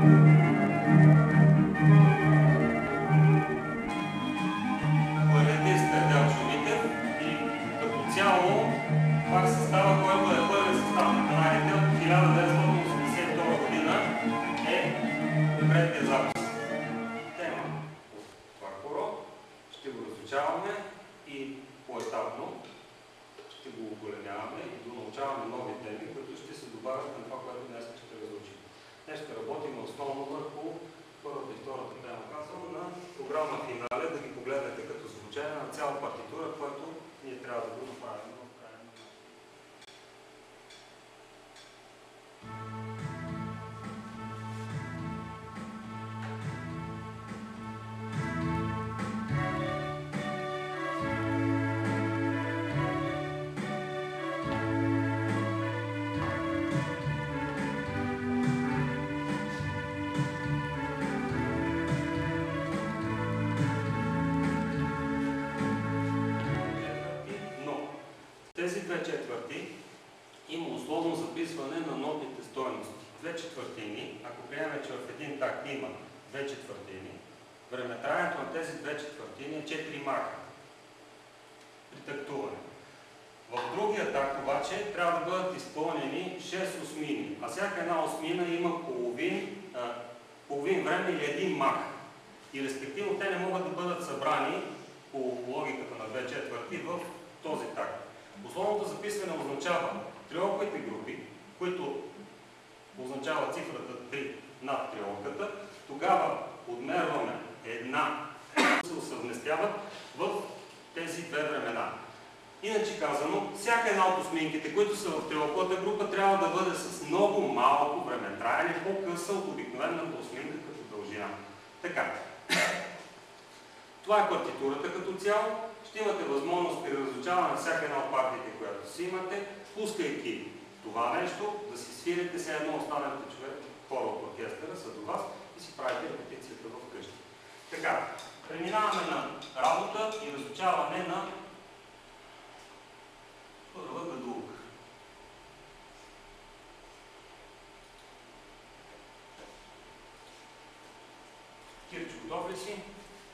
Пак състава, който е първи състав на каналите от 1982 година е предния запис. Тема от това хоро. Ще го разучаваме и поетапно ще го оголемяваме и донаучаваме нови теми, които ще се добавят към това, което днес ще разучим. Днес ще работим основно върху първата и втората тема, казвам, на програма финале, да ги погледнете като звучение на цяла партитура, което ние трябва да го направим. Тези 2/4 има условно записване на нотните стойности. 2/4, ако приемем, че в един такт има 2/4, времетраенето на тези 2/4 е 4 маха при тактуване. В другия такт обаче трябва да бъдат изпълнени 6 осмини, а всяка една осмина има половин време или един мах. И респективно те не могат да бъдат събрани по логиката на 2/4 в този такт. Условното записване означава триоките групи, които означава цифрата 3 над триоката. Тогава отмерваме една, се усъвместяват в тези две времена. Иначе казано, всяка една от осминките, които са в триоковата група, трябва да бъде с много малко времетраене, по-къса от обикновената осминка като дължина. Така. Това е партитурата като цяло. Ще имате възможност при разучаване на всяка една от партиите, която си имате, пускайки това нещо, да си свирите все едно останалите човек, хора от оркестъра са до вас и си правите репетицията в къщи. Така, преминаваме на работа и разучаване на първа гадулка. Кирчо, готов ли си?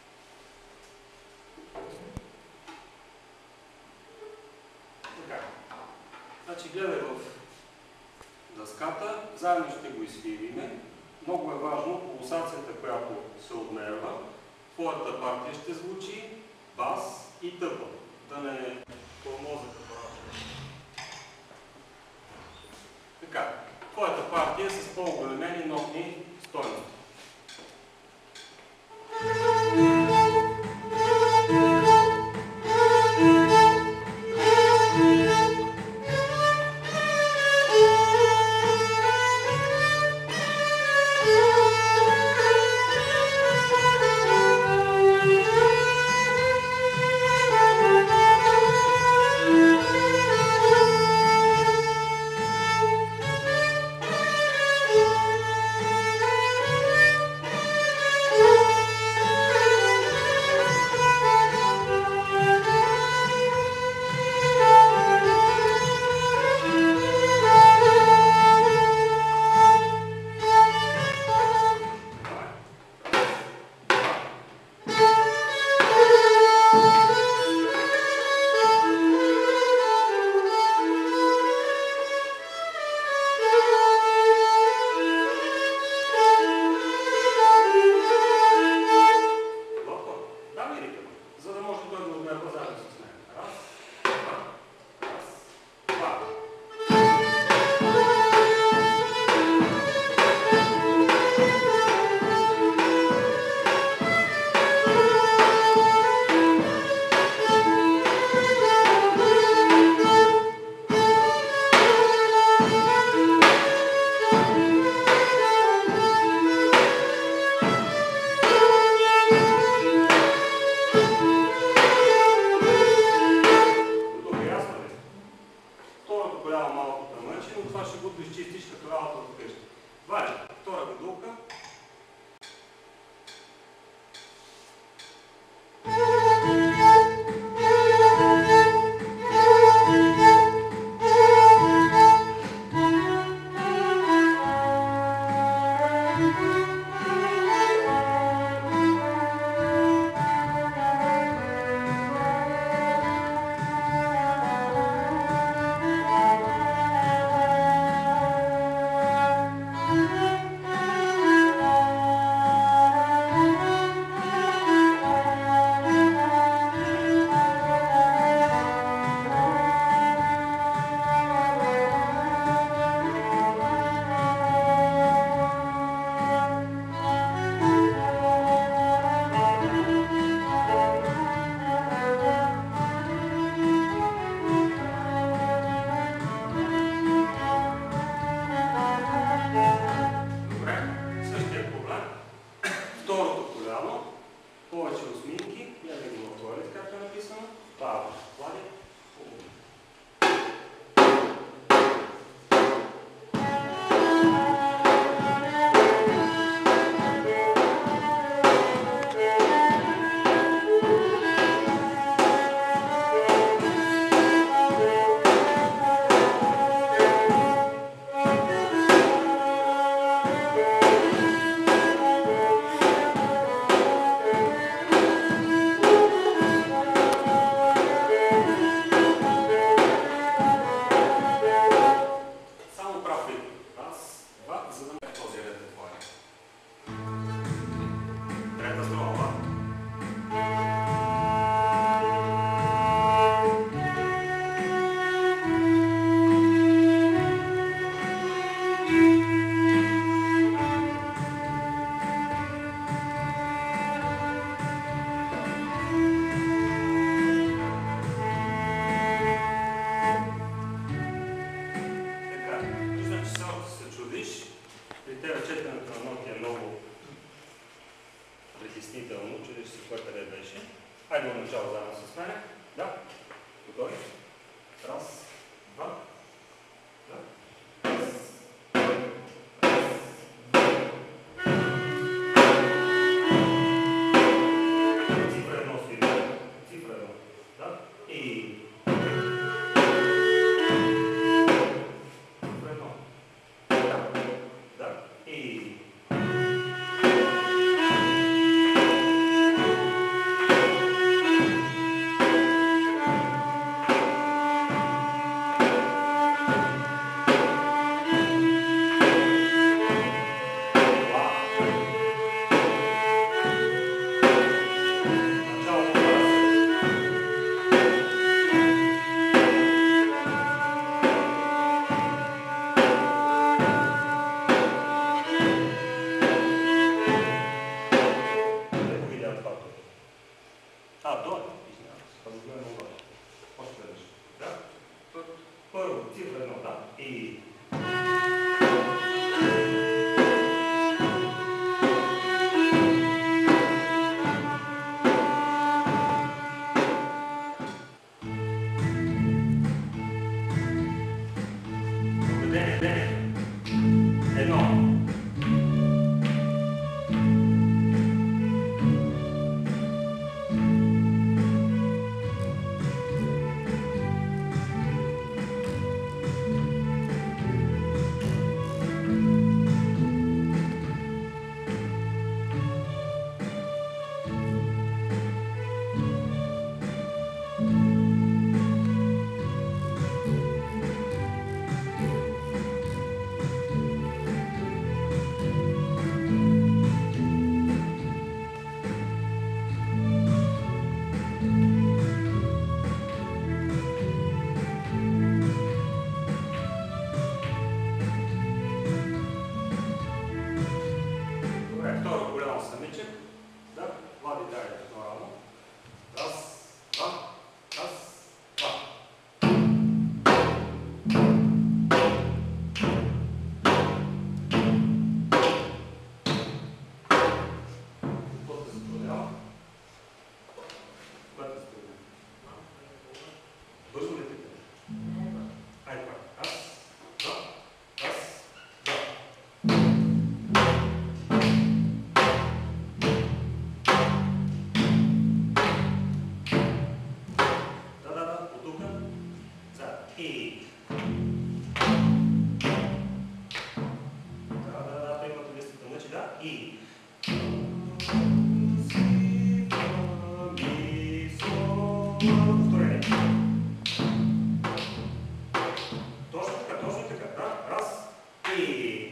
Така. Значи гледай в дъската, заедно ще го изфириме. Много е важно пулсацията, която се отмерва. Твоята партия ще звучи бас и тъпа. Да не тормоза като работа. Така. Твоята партия е с по-оголемени нотни стойности. изписването на ноти е много притеснително, че ще си кое къде беше. Айде го начало заедно с мен. Да. Готови? Раз, два. Да. Цифра едно свирим. Цифра едно. Да. И... Цифра едно. Да. И... Първо, цифра едно, да. И... Едно. Второ голямо самичък. Да, Влади дай нормално. Раз, два, раз, два. Какво се затруднява? Което се затруднява? Бързо ли те кажеш? Айде пак. Раз, два, раз, два. И... Да, примата листата мъчи, да. И... Повторение. Точно така, да. Раз. И...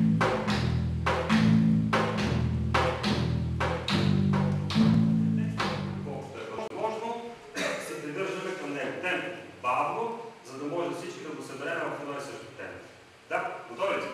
Колкото е възможно, се придържаме към него. Темпо. Бавно, за да може всички да го съберем в едно и също темпо. Да, готови ли сте?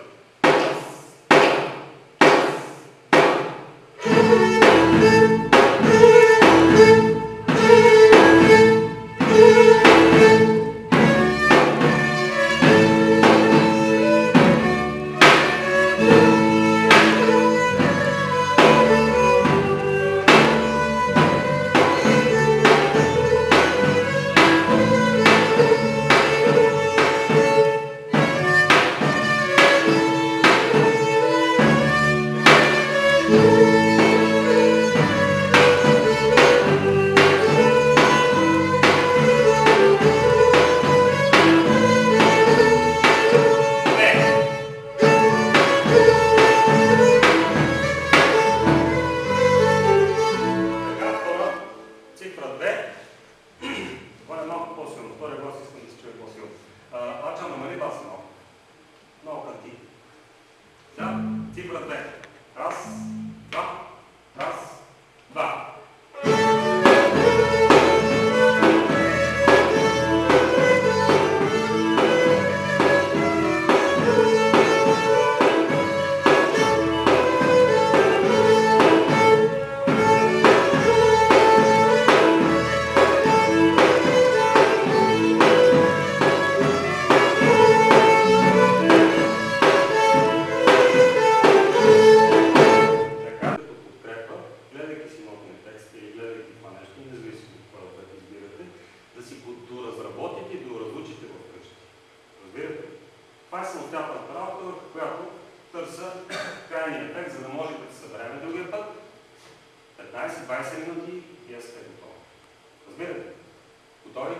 Цифра 2. Раз, два, раз, два. за да може да се съберем другия път. 15-20 минути и я сте готови. Разбирате? Готови?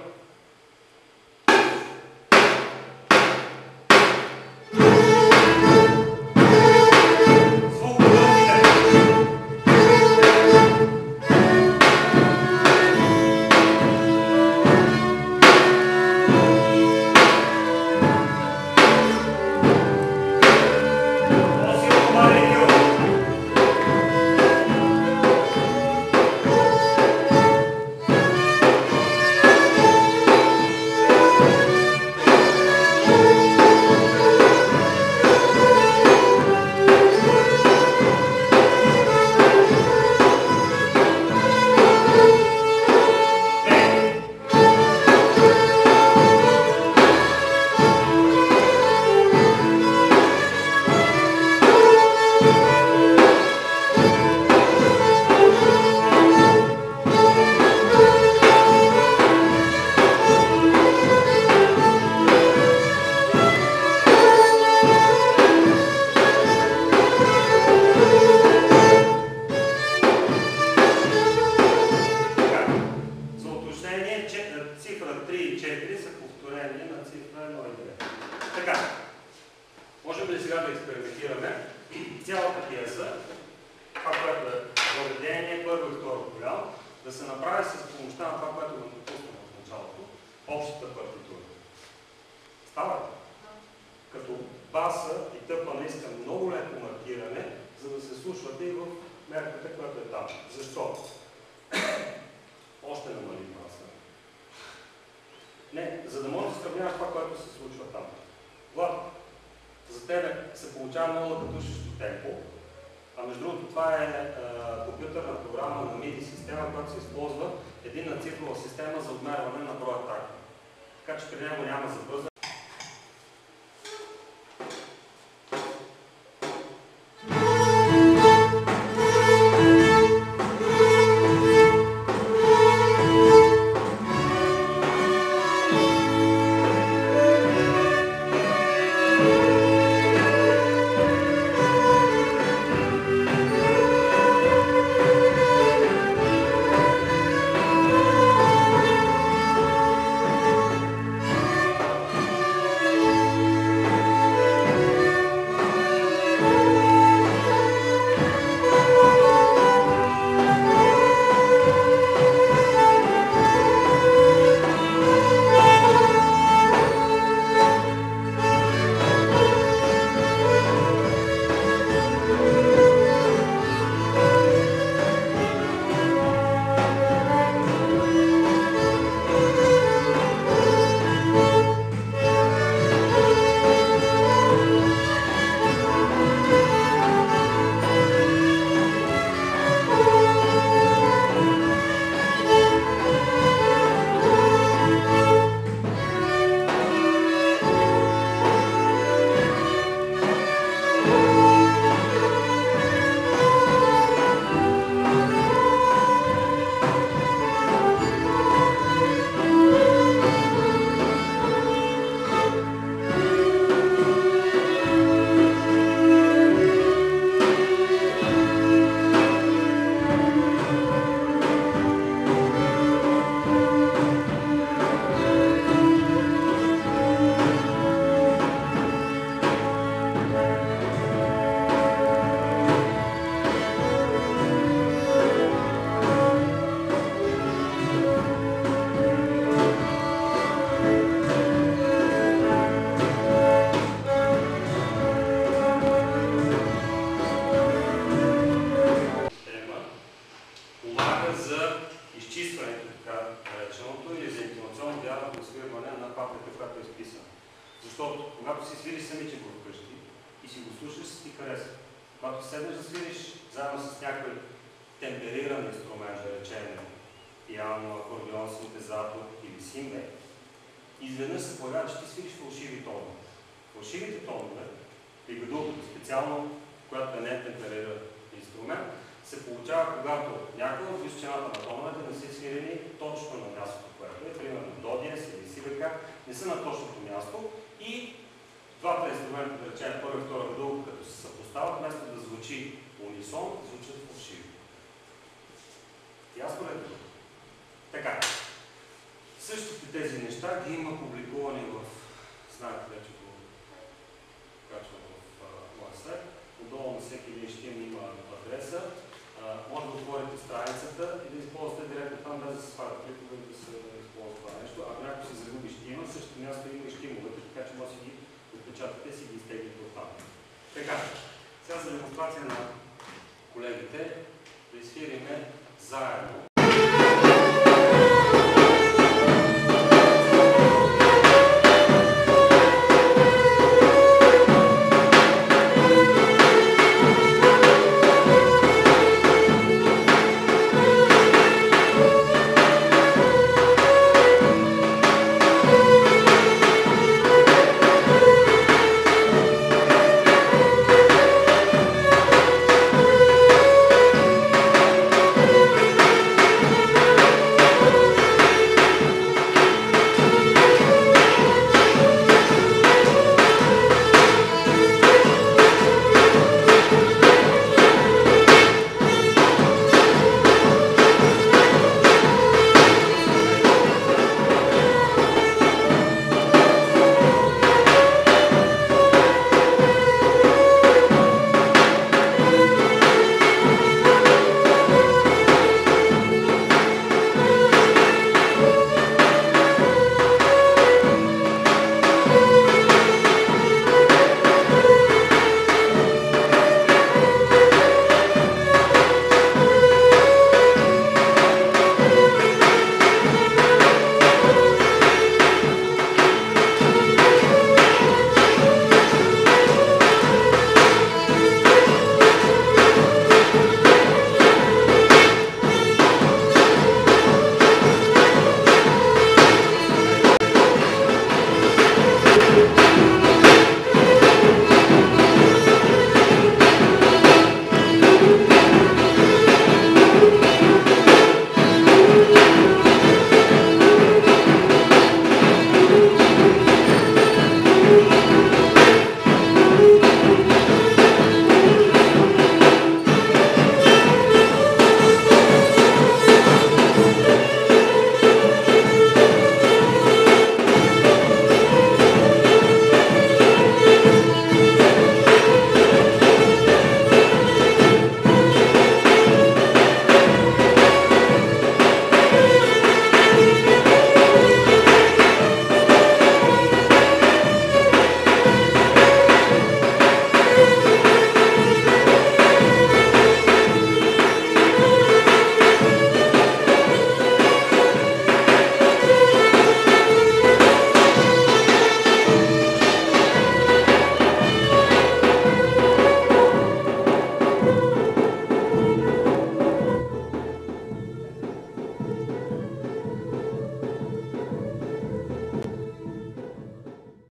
двата инструмента, да речем първа и втора редовка, като се съпоставят, вместо да звучи унисон, звучат фалшиво. Ясно ли е това? Така. Същите тези неща ги има публикувани в, знаете вече го качвам в моя сайт. Отдолу на всеки един щим има адреса. Може да отворите страницата и да използвате директно там, без да се сварят клипове, да се използва това нещо. Ако някой се загуби щима, същото място има и щимовете, така че може да си ги отпечатате и си ги изтеглите от там. Така, сега за демонстрация на колегите да изфириме заедно